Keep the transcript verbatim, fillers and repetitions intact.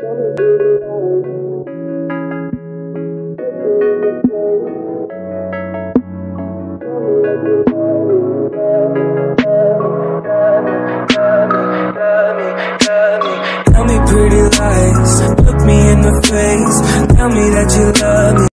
Tell me pretty lies, look me in the face, tell me that you love me.